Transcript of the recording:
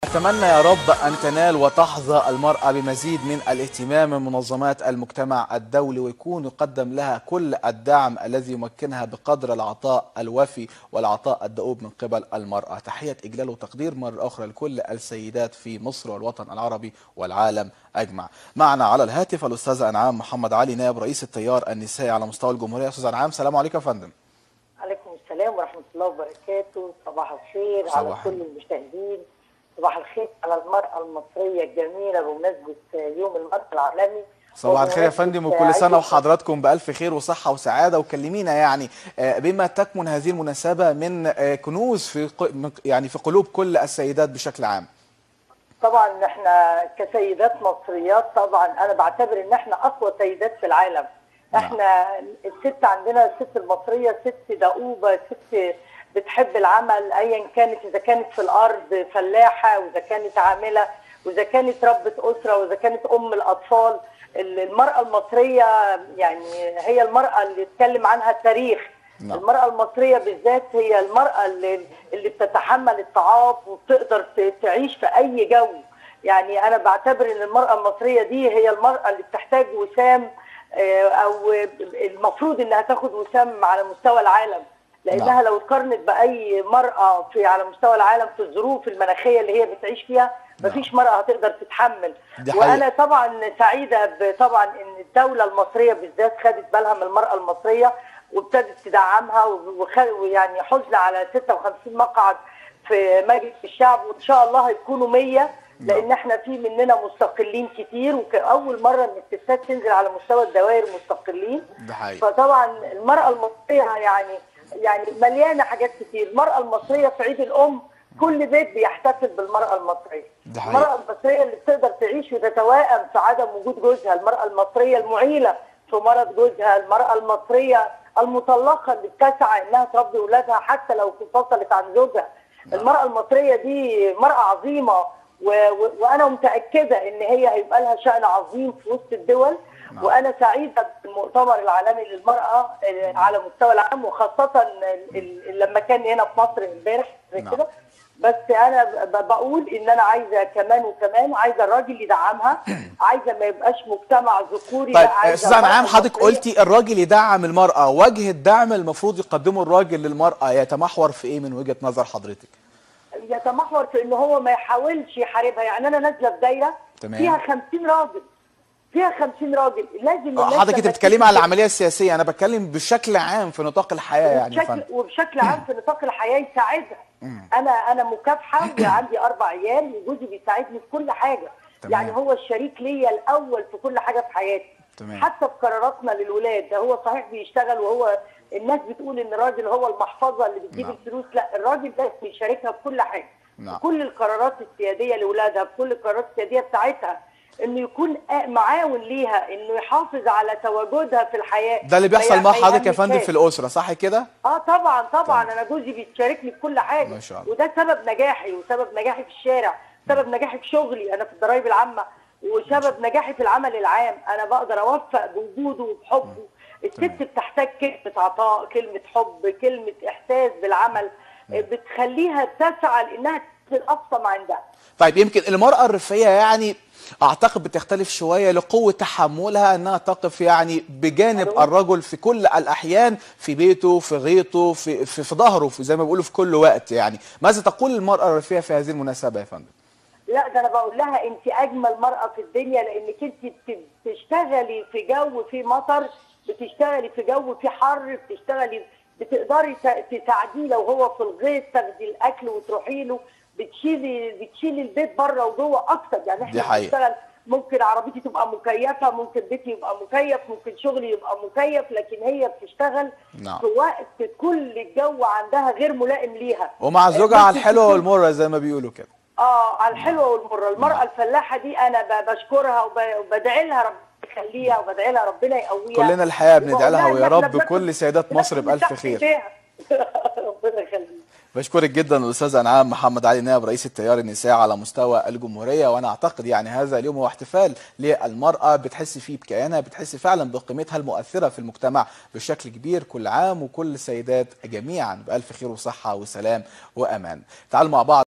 أتمنى يا رب أن تنال وتحظى المرأة بمزيد من الاهتمام من منظمات المجتمع الدولي، ويكون يقدم لها كل الدعم الذي يمكنها بقدر العطاء الوفي والعطاء الدؤوب من قبل المرأة. تحية إجلال وتقدير مرة أخرى لكل السيدات في مصر والوطن العربي والعالم أجمع. معنا على الهاتف الأستاذة أنعام محمد علي، نائب رئيس التيار النسائي على مستوى الجمهورية. أستاذة أنعام، السلام عليكم يا فندم. عليكم السلام ورحمة الله وبركاته. صباح الخير على كل المشاهدين. صباح الخير على المرأة المصرية الجميلة بمناسبة يوم المرأة العالمي. صباح الخير يا فندم، وكل سنة وحضراتكم بألف خير وصحة وسعادة. وكلمينا يعني بما تكمن هذه المناسبة من كنوز في قلوب كل السيدات بشكل عام. طبعا احنا كسيدات مصريات طبعا انا بعتبر ان احنا اقوى سيدات في العالم. احنا الست عندنا، الست المصرية ست دؤوبة، ست بتحب العمل ايا كانت، اذا كانت في الارض فلاحة، واذا كانت عاملة، واذا كانت ربة اسرة، واذا كانت ام الاطفال. المرأة المصرية يعني هي المرأة اللي اتكلم عنها التاريخ. المرأة المصرية بالذات هي المرأة اللي بتتحمل الصعاب وبتقدر تعيش في اي جو. يعني انا بعتبر ان المرأة المصرية دي هي المرأة اللي بتحتاج وسام، او المفروض انها تاخد وسام على مستوى العالم، لانها لو اتقارنت باي مرأة على مستوى العالم في الظروف المناخية اللي هي بتعيش فيها مفيش مرأة هتقدر تتحمل. وانا طبعا سعيدة طبعا ان الدولة المصرية بالذات خدت بالها من المرأة المصرية وابتدت تدعمها، ويعني حزن على 56 مقعد في مجلس الشعب، وان شاء الله هيكونوا 100، لان احنا في مننا مستقلين كتير، وكأول مرة ان الستات تنزل على مستوى الدوائر مستقلين. فطبعا المرأة المصرية يعني مليانة حاجات كتير. المرأة المصرية في عيد الأم كل بيت بيحتفل بالمرأة المصرية. المرأة المصرية اللي بتقدر تعيش وتتوائم في عدم وجود جوزها، المرأة المصرية المعيلة في مرض جوزها، المرأة المصرية المطلقة اللي بتسعى انها تربي اولادها حتى لو انفصلت عن زوجها. المرأة المصرية دي مرأة عظيمة، وانا متأكدة ان هي هيبقى لها شأن عظيم في وسط الدول. وانا سعيدة بالمؤتمر العالمي للمرأة على مستوى العام، وخاصة لما كان هنا في مصر امبارح كده. بس انا بقول ان انا عايزه كمان عايزه الراجل يدعمها، عايزه ما يبقاش مجتمع ذكوري. طيب استاذه انعام، حضرتك قلتي الراجل يدعم المراه، وجه الدعم المفروض يقدمه الراجل للمراه يتمحور في ايه من وجهه نظر حضرتك؟ يتمحور في ان هو ما يحاولش يحاربها. يعني انا نازله في دايره فيها 50 راجل، لازم حضرتك انت بتتكلمي على العمليه السياسيه، انا بتكلم بشكل عام في نطاق الحياه يعني وبشكل عام في نطاق الحياه يساعدها. انا مكافحه وعندي 4 عيال وجوزي بيساعدني في كل حاجه. يعني هو الشريك ليا الاول في كل حاجه في حياتي. حتى في قراراتنا للولاد. ده هو صحيح بيشتغل، وهو الناس بتقول ان الراجل هو المحفظه اللي بتجيب الفلوس، لا، الراجل ده بيشاركها في كل حاجه، في كل القرارات السياديه لاولادها، في كل القرارات السياديه بتاعتها، انه يكون معاون ليها، انه يحافظ على تواجدها في الحياه. ده اللي بيحصل مع حضرتك يا فندم في الاسره، صح كده؟ طبعا انا جوزي بيشاركني في كل حاجه، ما شاء الله. وده سبب نجاحي، وسبب نجاحي في الشارع، سبب نجاحي في شغلي انا في الضرايب العامه، وسبب نجاحي في العمل العام. انا بقدر اوفق بوجوده وبحبه. الست بتحتاج كلمه عطاء، كلمه حب، كلمه احساس بالعمل، بتخليها تسعى لانها تصل اقصى ما عندها. طيب يمكن المرأة الريفية يعني اعتقد بتختلف شوية لقوة تحملها انها تقف يعني بجانب الرجل في كل الاحيان، في بيته، في غيطه، في ظهره، في زي ما بيقولوا في كل وقت. يعني ماذا تقول المرأة الريفية في هذه المناسبة يا فندم؟ لا، ده انا بقول لها انت اجمل مرأة في الدنيا، لانك انت بتشتغلي في جو في مطر، بتشتغلي في جو في حر، بتقدري تساعديه لو هو في الغيط، تاخدي الاكل وتروحي له، بتشيلي البيت بره وجوه اكتر. يعني احنا بنشتغل، ممكن عربيتي تبقى مكيفه، ممكن بيتي يبقى مكيف، ممكن شغلي يبقى مكيف، لكن هي بتشتغل في وقت كل الجو عندها غير ملائم ليها، ومع زوجها على الحلوه والمره زي ما بيقولوا كده. على الحلوه والمره. المراه الفلاحه دي انا بشكرها وبدعي لها ربنا يخليها، وبدعي لها ربنا يقويها. كلنا الحقيقه بندعي لها، ويا رب كل سيدات مصر بالف خير. ربنا يخليك. بشكرك جدا الاستاذه انعام محمد علي، نائب رئيس التيار النسائي على مستوى الجمهوريه. وانا اعتقد يعني هذا اليوم هو احتفال للمراه بتحس فيه بكيانها، بتحس فعلا بقيمتها المؤثره في المجتمع بشكل كبير. كل عام وكل السيدات جميعا بالف خير وصحه وسلام وامان. تعالوا مع بعض